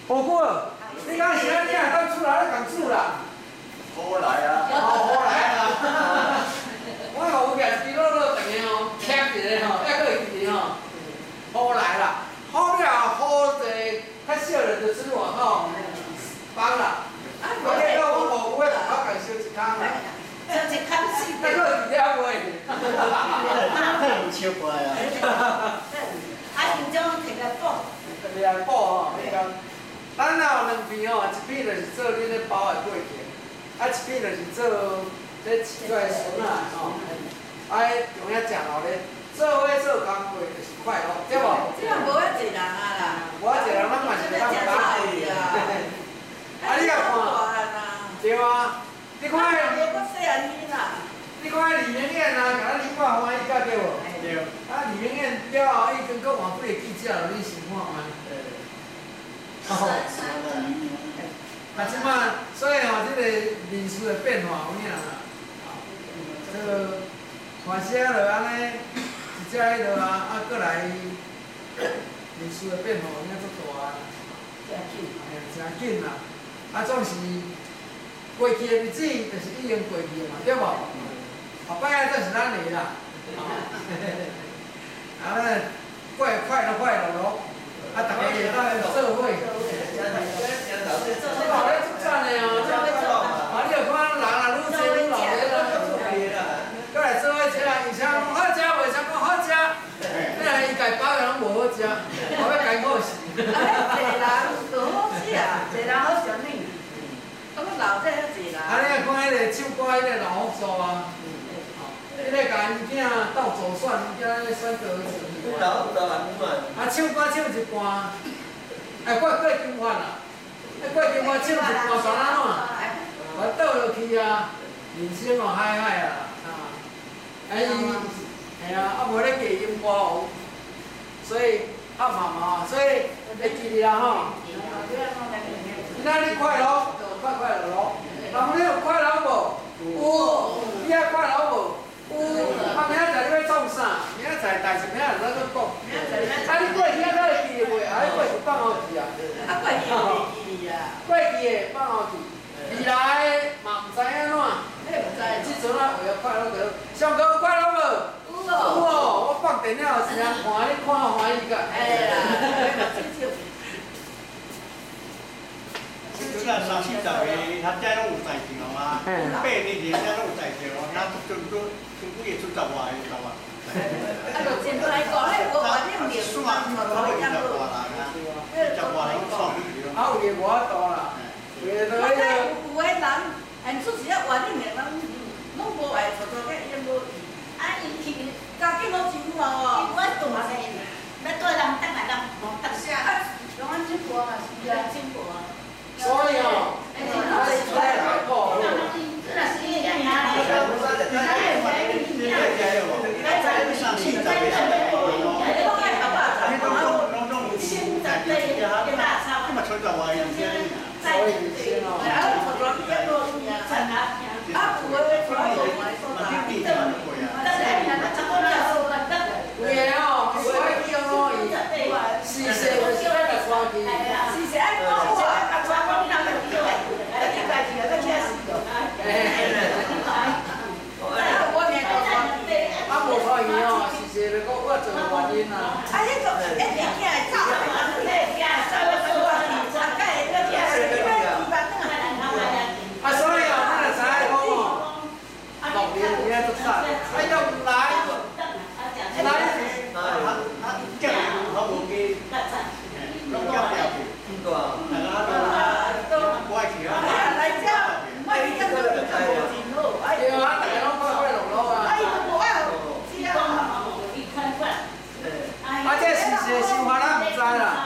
好久，你讲是安尼啊？当厝内咧共厝啦？ 好来啊！ 好来啊！我有徛一支落落，逐个吼徛一个吼，还佫一支吼，好来啦。好了，好济较少的就出外口放啦。我迄个我无久的，我共烧一空啦。 烧一空死。 还佫一条卖。 太有笑怪啊！ 啊，现种摕来补。 摕来补吼，迄个。咱若有两片吼，一片就是做恁咧包的过程，啊一片就是做咧饲个孙啊吼，啊用遐食落咧，做伙做工课就是快乐，对无？ 这样无遐济人啊啦。 无一个人咱嘛是当打去啊。啊你甲看，对啊，你看迄， 我细汉囡仔。 你看迄李明燕啊，甲咱李看欢喜甲对无？对。啊李明燕了后，伊跟佫换几个记者，你想看吗？啊，即摆所以吼，即个人事的变化有影啦。这个换些落安尼，一只迄落啊，啊，过来人事的变化有影足大啊。 真紧。 真紧啦。啊，总是过去的日子，就是已经过去嘛，对无？后摆啊，则是咱的啦。啊，咱快乐咯。啊，大家会当做伙。你老咧出产的哦，啊，你有看人啊，愈济愈老咧啦。过来做伙食啊，以前讲好食，为啥讲好食？你若伊家包的拢无好食，后尾艰苦死。 啊，迄济人就好食，济人好啥物？啊，我老这遐济人。 啊，你若看迄个唱歌迄个老福州啊，迄个甲因囝斗助选，因囝咧选高子。 老人嘛。 啊，唱歌唱一半，哎，过金发啦。过去我唱一半全安怎？我倒落去啊，人生哦海啊，啊，伊，啊，啊无咧加音波，所以啊嘛，所以会记哩啦吼。那你快乐就快乐咯，那么你有快乐无？有，你爱快乐无？有，啊明仔载你要创啥？明仔载代志明仔载咱讲。啊你过去啊，咱会记袂？啊你过去放后去啊？ 啊，过去袂记啊。 过去的放后去，未来的嘛毋知安怎。 你毋知？ 即阵啊，为了快乐个，上课有快乐无？有哦，我放电影有时间看，你看欢喜个。 哎啦， 即个三四十个，他遮拢有在场啊，八年前遮拢有在场哦，那全几个出十外个，知道嘛？ 啊，就真来讲，迄无话你唔数啊，他会20外人啊，10外人创去了。 啊，有个无法度啦，有个都迄个。 有个人，现出是啊，外面的人，拢无爱做做个伊无去，啊，伊去家境好真好哦。我住嘛是，要对人等来人，等下啊，用安怎过嘛是啊，真过啊。 所以哦，我是出来来过。啊，这是谁想法咱毋知啦。